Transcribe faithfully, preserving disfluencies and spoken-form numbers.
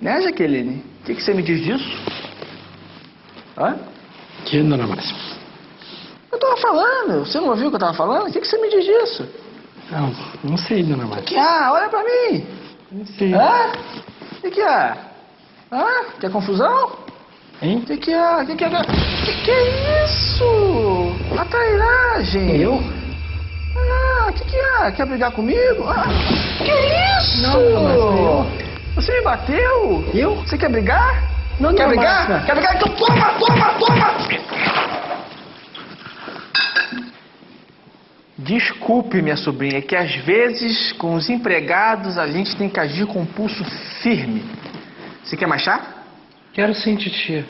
Né, Jaqueline? O que, que você me diz disso? Hã? Que, dona Márcia? Eu tava falando. Você não ouviu o que eu tava falando? O que, que você me diz disso? Não, não sei, dona Márcia. O que há? Olha pra mim. Não sei. Hã? O que, que há? Hã? Quer confusão? Hein? O que, que há? O que, que há? O que, que é isso? A trairagem. Eu? Ah, o que, que há? Quer brigar comigo? Ah, que isso? Não, dona Márcia, eu... Você me bateu? Eu? Você quer brigar? Não, Quer dona brigar? Márcia. Quer brigar? Então toma, toma, toma! Desculpe, minha sobrinha, que às vezes com os empregados a gente tem que agir com um pulso firme. Você quer mais chá? Quero sim, titia.